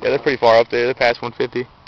Yeah, they're pretty far up there. They're past 150.